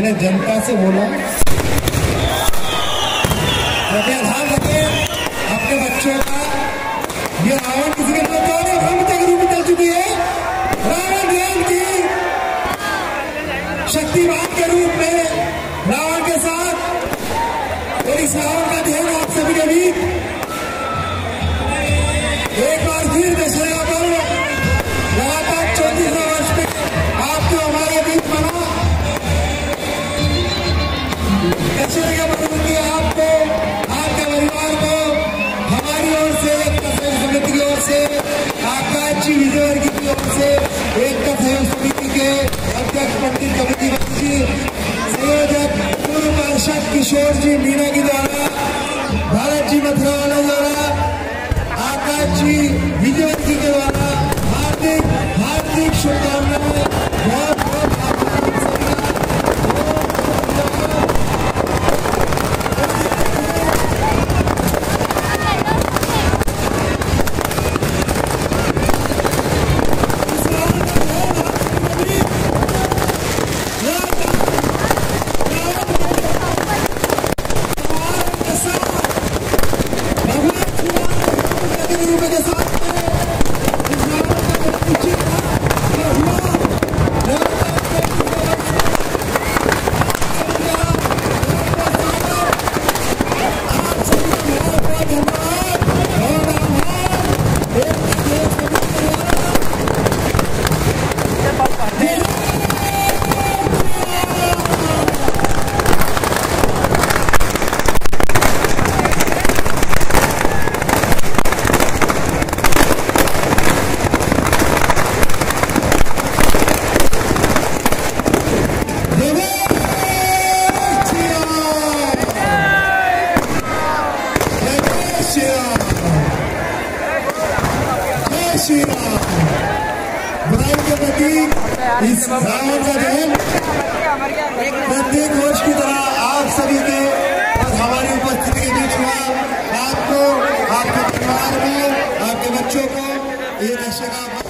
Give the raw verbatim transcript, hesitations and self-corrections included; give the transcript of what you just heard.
मैंने जनता से बोला, कृपया ध्यान रखें अपने बच्चों का। ये रावण किसी के लिए चौदह भ्रमित के रूप में चल चुकी है। रावण राम की शक्तिवान के रूप में रावण के साथ, और इस रावण का ध्यान आप सभी के भी एक बार फिर दशहरा पर लगातार चौंतीसवें वर्ष में आपको हमारे बीच बना दशहरे के बदल की आपको, आपके परिवार को हमारी ओर से, एकता सहयोग समिति की ओर से, आकाश जी विजयवर्गीय की ओर से, एकता सहयोग समिति के अध्यक्ष पंडित कविता जी, संयोजक पूर्व पार्षद किशोर जी मीना के द्वारा, भारत जी मथुरा वाला द्वारा, आकाश जी विजयवर्गीय के द्वारा हार्दिक हार्दिक शुभकामनाएं। बहुत बहुत बुराई के प्रति इस रावण का दहन प्रत्येक वर्ष की तरह आप सभी के और हमारी उपस्थिति के बीच हुआ। आपको, आपके परिवार में, आपके बच्चों को ये दशहरा